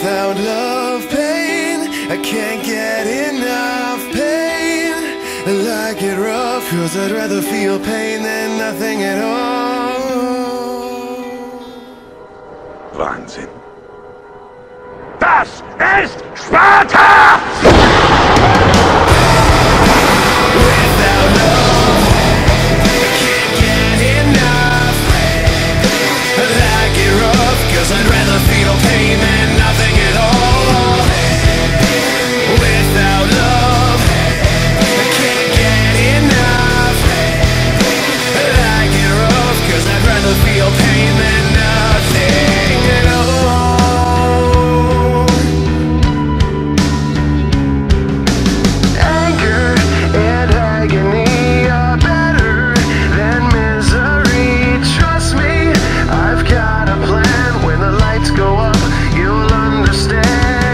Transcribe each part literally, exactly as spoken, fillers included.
Without love, pain, I can't get enough pain. I like it rough, cause I'd rather feel pain than nothing at all. Wahnsinn. Das ist Sparta! Without love, I can't get enough. I like it rough, cause I'd rather feel pain than nothing at all. Without love, I can't get enough. I like it rough, cause I'd rather feel pain than nothing at all. Anger and agony are better than misery. Trust me, I've got a plan. When the lights go up, you'll understand.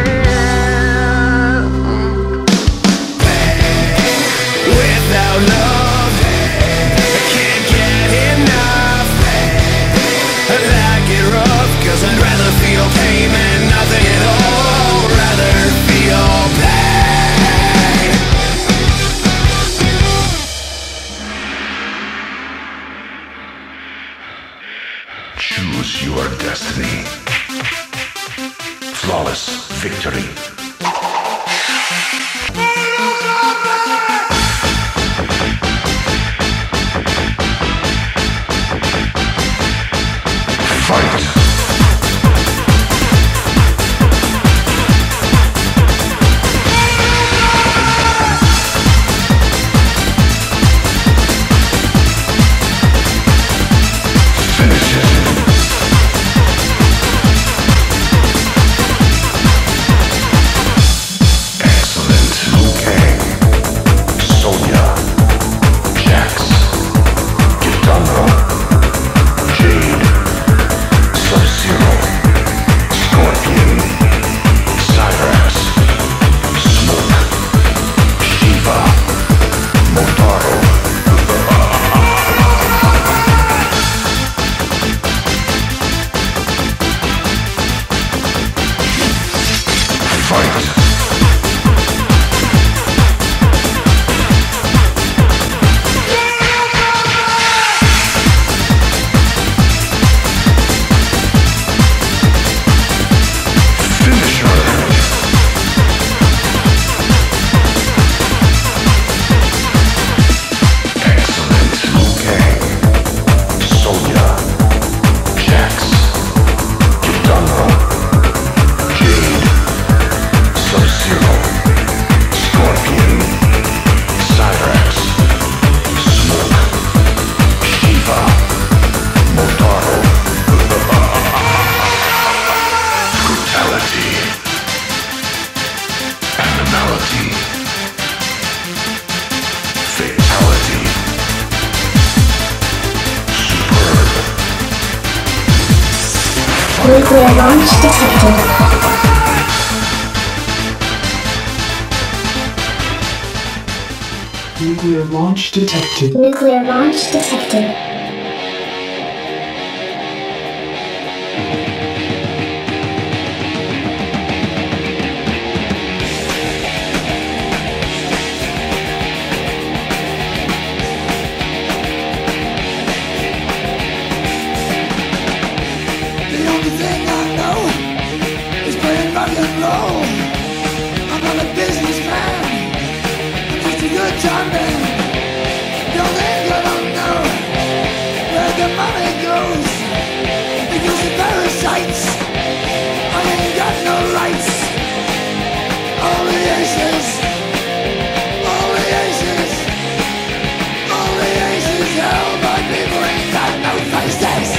Without love, I can't get enough. I like it rough, cause I'd rather feel pain than nothing at all. Rather feel pain. Choose your destiny. Flawless victory. Fight! Finish it. Excellent. Liu Kang, Sonya, Jax, Kitana, Jade, Sub-Zero, Scorpion, Cyrax, Smoke, Shiva, Motaro. Fight! Finish her! Excellent. Liu Kang, Sonya, Jax, Kitana, Jade, Sub-Zero, Scorpion, Cyrax, Smoke, Shiva, Motaro. Brutality, animality, fatality, superb. Nuclear launch detected. Nuclear launch detected. Nuclear launch detected. The only thing I know is playing rock and roll. I'm not a businessman, I'm just a good time man. The only thing I don't know where the money goes, because the parasites, I ain't got no rights. All the aces, all the aces, all the aces held by people ain't got no faces.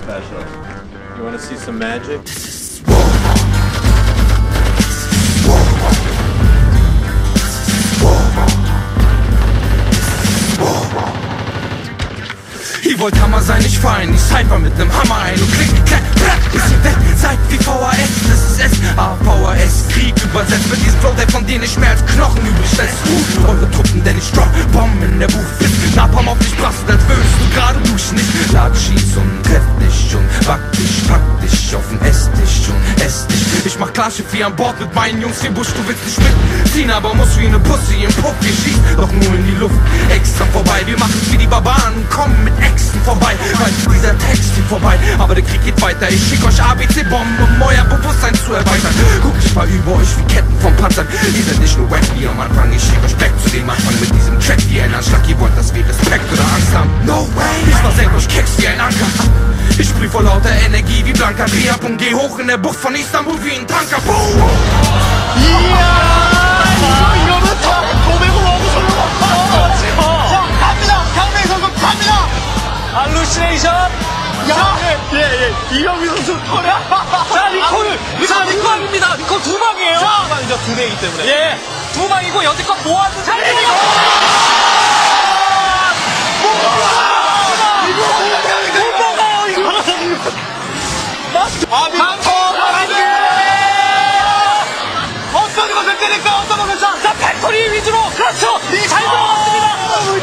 special. You want to see some magic? Ihr wollt Hammer sein, nicht fallen, die Cypher mit nem Hammer ein und klick, klack, klack, bis ihr weg seid wie V H S, das ist S, A, V H S, Krieg übersetzt mit diesem Flow, der von dir nicht mehr als Knochen übrig lässt. Uh, eure Truppen, denn ich drop Bomben in der Booth, bis Napalm auf dich prasselt, als würdest du gerade duschen. Ich lad, schieß und treff dich und back dich, pack dich auf den Esstisch und ess dich. Ich mach Klarschiff wie an Bord mit meinen Jungs, wie Busch, du willst nicht mitziehen, aber musst wie eine Pussy im Puff, wir schießen doch nur in die Luft, extra vorbei, wir machen's wie die Barbaren und kommen mit Äxten vorbei, weil dieser Text hier vorbei, aber der Krieg geht weiter, ich schick euch A B C-Bomben, um euer Bewusstsein zu erweitern. Guck, ich war über euch wie Ketten vom Panzern, ihr seid nicht nur wack wie am Anfang, ich schick euch back zu dem Anfang mit diesem Track wie ein Anschlag, ihr wollt, dass wir Respekt oder Angst haben, no way, ich versenk euch Keks wie ein Anker, ich sprüh vor lauter Energie wie Blanka, dreh ab und geh hoch in der Bucht von Istanbul wie ein Tanker, boom! 할루시네이션. 야, 예, 예, 이영희 선수 털에. 자, 리콜, 리콜, 리콜입니다. 리콜 두 방이에요. 두 방이죠, 두 대이기 때문에. 예, 두 방이고 여태껏 모아둔 잘 되니까. 아, 강포 바라기. 어떤 것을 때릴까, 어떤 것을 자, 자, 팩토리 위주로. 그렇죠. 잘 들어갔습니다.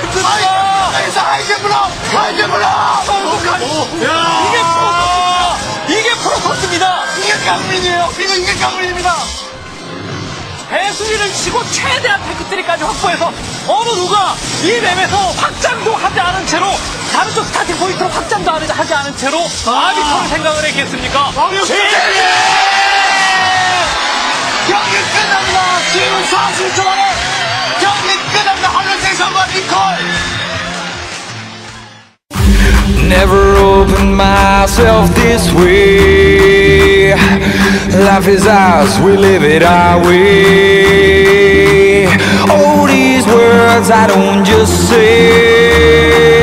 하이제블러! 하이제블러! 이게 프로토스입니다! 이게 프로토스입니다! 이게 강민이에요! 이거 이게 강민입니다! 배수리를 치고 최대한 테크트리까지 확보해서 어느 누가 이 맵에서 확장도 하지 않은 채로 다른 쪽 스타팅 포인트로 확장도 하지 않은 채로 아비터를 생각을 했겠습니까? 제재! 경기 끝납니다! 지금 사십 초 만에 경기 끝납니다! 하늘생선과 니콜! Never opened myself this way. Life is ours, we live it our way. All these words I don't just say.